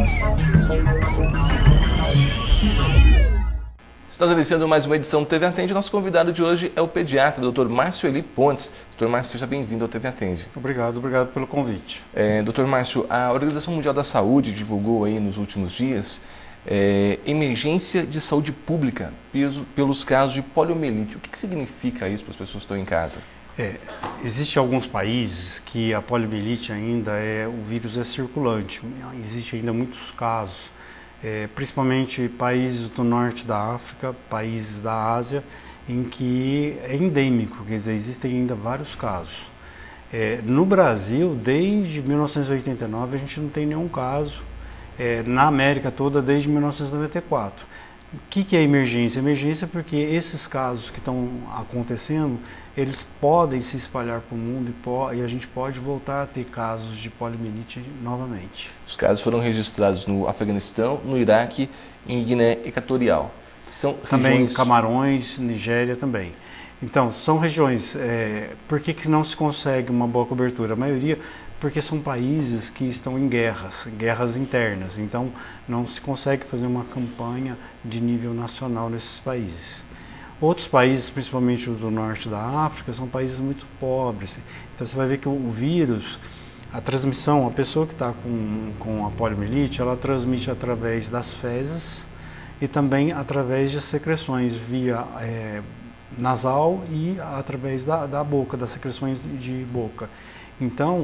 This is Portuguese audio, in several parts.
Estamos iniciando mais uma edição do TV Atende. Nosso convidado de hoje é o pediatra, o Dr. Márcio Eli Pontes. Dr. Márcio, seja bem-vindo ao TV Atende. Obrigado pelo convite. Dr. Márcio, a Organização Mundial da Saúde divulgou aí nos últimos dias emergência de saúde pública pelos casos de poliomielite. O que significa isso para as pessoas que estão em casa? Existem alguns países que a poliomielite ainda o vírus é circulante. Existem ainda muitos casos. Principalmente países do norte da África, países da Ásia, em que é endêmico, quer dizer, existem ainda vários casos. No Brasil, desde 1989, a gente não tem nenhum caso, na América toda, desde 1994. O que é emergência? Emergência é porque esses casos que estão acontecendo, eles podem se espalhar para o mundo e a gente pode voltar a ter casos de poliomielite novamente. Os casos foram registrados no Afeganistão, no Iraque e em Guiné Equatorial. São também regiões... Camarões, Nigéria também. Então, são regiões... por que não se consegue uma boa cobertura? A maioria... porque são países que estão em guerras internas, então não se consegue fazer uma campanha de nível nacional nesses países. Outros países, principalmente do norte da África, são países muito pobres, então você vai ver que o vírus, a transmissão, a pessoa que está com a poliomielite, ela transmite através das fezes e também através de secreções via nasal e através da boca, das secreções de boca. Então,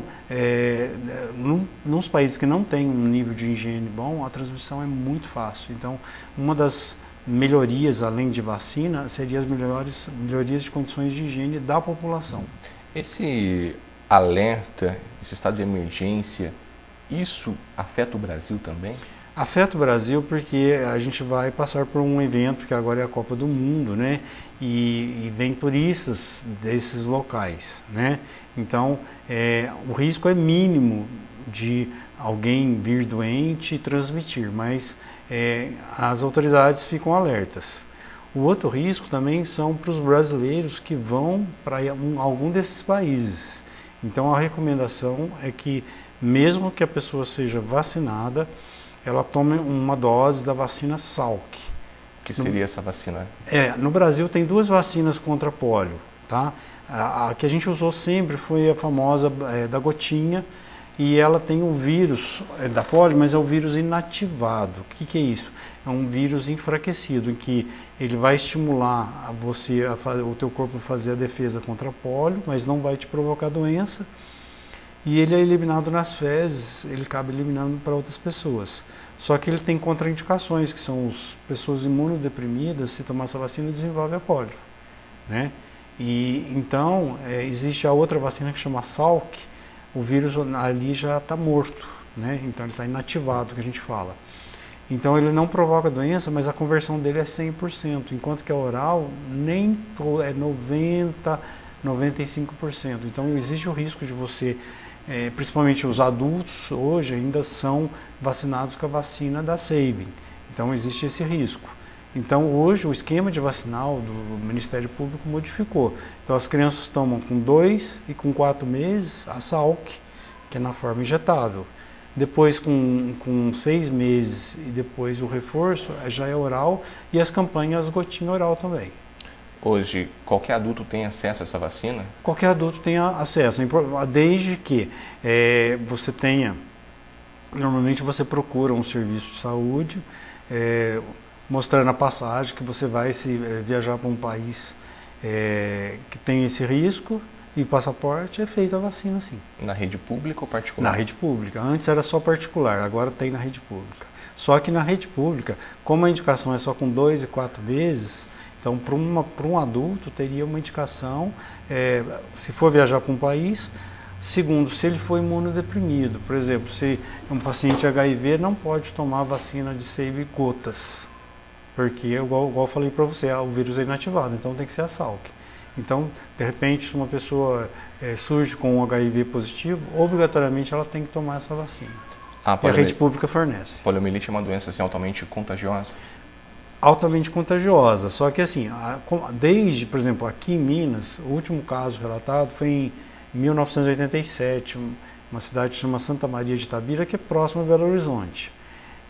nos países que não têm um nível de higiene bom, a transmissão é muito fácil. Então, uma das melhorias, além de vacina, seria as melhorias de condições de higiene da população. Esse alerta, esse estado de emergência, isso afeta o Brasil também? Afeta o Brasil porque a gente vai passar por um evento que agora é a Copa do Mundo, né? E vem turistas desses locais, né? Então, o risco é mínimo de alguém vir doente e transmitir, mas as autoridades ficam alertas. O outro risco também são para os brasileiros que vão para algum desses países. Então, a recomendação é que, mesmo que a pessoa seja vacinada, ela tome uma dose da vacina Salk. O que seria essa vacina? No Brasil tem duas vacinas contra pólio, tá? A que a gente usou sempre foi a famosa da gotinha, e ela tem o vírus da pólio, mas é o vírus inativado. O que é isso? É um vírus enfraquecido, em que ele vai estimular o teu corpo a fazer a defesa contra a pólio, mas não vai te provocar doença. E ele é eliminado nas fezes, ele acaba eliminando para outras pessoas. Só que ele tem contraindicações, que são as pessoas imunodeprimidas, se tomar essa vacina, desenvolve a pólio, né? E então, existe a outra vacina que chama Salk, o vírus ali já está morto, né? Então ele está inativado, que a gente fala. Então ele não provoca doença, mas a conversão dele é 100%, enquanto que a oral nem é 90%, 95%. Então existe o risco de você... principalmente os adultos hoje ainda são vacinados com a vacina da Sabin, então existe esse risco. Então hoje o esquema de vacinal do Ministério Público modificou, então as crianças tomam com 2 e com 4 meses a Salk, que é na forma injetável, depois com 6 meses e depois o reforço já é oral, e as campanhas gotinha oral também. Hoje, qualquer adulto tem acesso a essa vacina? Qualquer adulto tem acesso, desde que você tenha... Normalmente você procura um serviço de saúde, mostrando a passagem que você vai viajar para um país que tem esse risco, e passaporte, é feita a vacina, sim. Na rede pública ou particular? Na rede pública. Antes era só particular, agora tem na rede pública. Só que na rede pública, como a indicação é só com 2 e 4 meses... Então, para um adulto, teria uma indicação, se for viajar para um país. Segundo, se ele for imunodeprimido. Por exemplo, se um paciente HIV não pode tomar vacina de Sabin gotas, porque, igual eu falei para você, o vírus é inativado, então tem que ser a Salk. Então, de repente, se uma pessoa surge com um HIV positivo, obrigatoriamente ela tem que tomar essa vacina. E a rede pública fornece. Poliomielite é uma doença assim, altamente contagiosa? Altamente contagiosa, só que assim, desde, por exemplo, aqui em Minas, o último caso relatado foi em 1987, uma cidade que chama Santa Maria de Itabira, que é próxima a Belo Horizonte.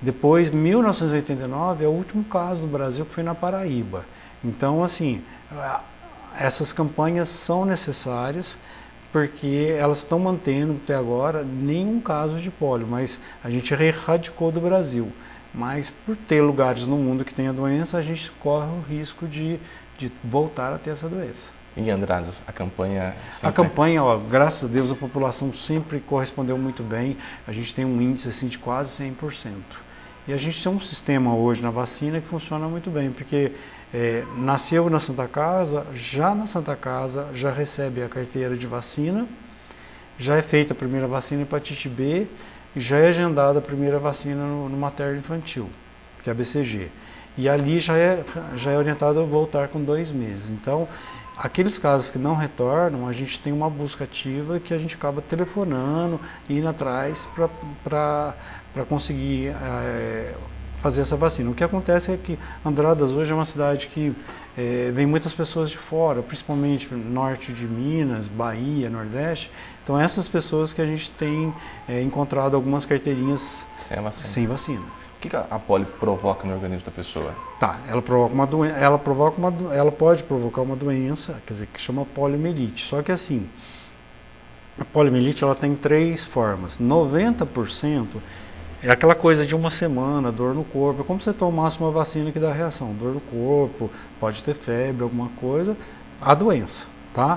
Depois, 1989 é o último caso no Brasil, que foi na Paraíba. Então, assim, essas campanhas são necessárias, porque elas estão mantendo até agora nenhum caso de pólio, mas a gente erradicou do Brasil. Mas por ter lugares no mundo que tem a doença, a gente corre o risco de voltar a ter essa doença. E Andradas, a campanha sempre... A campanha, ó, graças a Deus, a população sempre correspondeu muito bem. A gente tem um índice assim, de quase 100%. E a gente tem um sistema hoje na vacina que funciona muito bem, porque nasceu na Santa Casa, já na Santa Casa já recebe a carteira de vacina, já é feita a primeira vacina hepatite B, e já é agendada a primeira vacina no materno infantil, que é a BCG. E ali já é orientado a voltar com 2 meses. Então, aqueles casos que não retornam, a gente tem uma busca ativa que a gente acaba telefonando, indo atrás para conseguir fazer essa vacina. O que acontece é que Andradas hoje é uma cidade que vem muitas pessoas de fora, principalmente norte de Minas, Bahia, Nordeste. Então essas pessoas que a gente tem encontrado algumas carteirinhas sem vacina. O que a polio provoca no organismo da pessoa? Tá, ela provoca uma doença, ela pode provocar uma doença, quer dizer, que chama poliomielite. Só que assim, a poliomielite ela tem 3 formas. 90% é aquela coisa de uma semana, dor no corpo. É como se você tomasse uma vacina que dá reação. Dor no corpo, pode ter febre, alguma coisa, a doença, tá?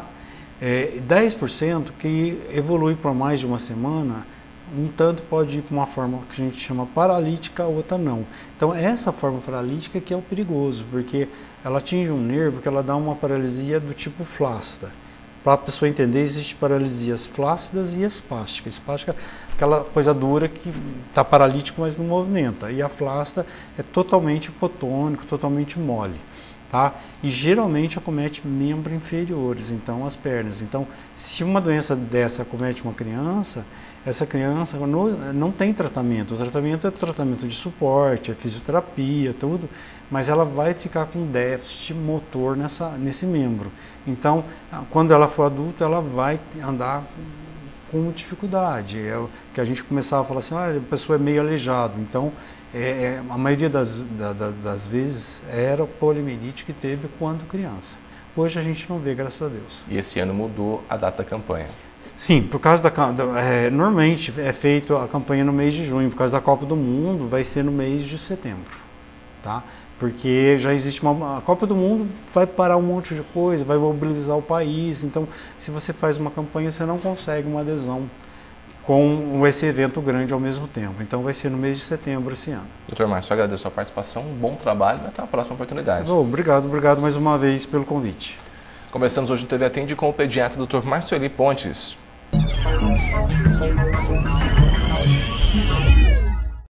10% que evolui por mais de uma semana, um tanto pode ir para uma forma que a gente chama paralítica, a outra não. Então essa forma paralítica que é o perigoso, porque ela atinge um nervo que ela dá uma paralisia do tipo flácida. Para a pessoa entender, existem paralisias flácidas e espásticas. Espástica é aquela coisa dura que está paralítico, mas não movimenta. E a flácida é totalmente hipotônico, totalmente mole. Tá? E geralmente acomete membros inferiores, então as pernas. Então, se uma doença dessa acomete uma criança, essa criança não tem tratamento. O tratamento é tratamento de suporte, é fisioterapia, tudo, mas ela vai ficar com déficit motor nesse membro. Então, quando ela for adulta, ela vai andar com dificuldade. É o que a gente começava a falar assim, a pessoa é meio aleijado. Então, a maioria das vezes era a poliomielite que teve quando criança. Hoje a gente não vê, graças a Deus. E esse ano mudou a data da campanha? Sim, por causa normalmente é feito a campanha no mês de junho, por causa da Copa do Mundo vai ser no mês de setembro, tá? Porque já existe a Copa do Mundo vai parar um monte de coisa, vai mobilizar o país, então se você faz uma campanha você não consegue uma adesão com esse evento grande ao mesmo tempo. Então vai ser no mês de setembro esse ano. Dr. Márcio, agradeço a sua participação, um bom trabalho e até a próxima oportunidade. Obrigado mais uma vez pelo convite. Conversamos hoje no TV Atende com o pediatra Dr. Marcioli Pontes.